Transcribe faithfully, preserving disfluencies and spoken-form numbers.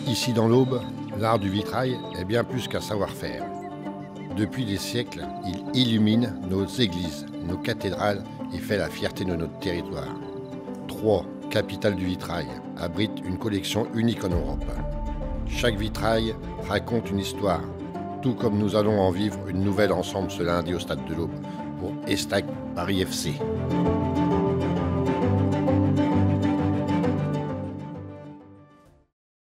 Ici dans l'Aube, l'art du vitrail est bien plus qu'un savoir-faire. Depuis des siècles, il illumine nos églises, nos cathédrales et fait la fierté de notre territoire. Troyes, capitale du vitrail, abrite une collection unique en Europe. Chaque vitrail raconte une histoire, tout comme nous allons en vivre une nouvelle ensemble ce lundi au Stade de l'Aube pour Estac Paris F C.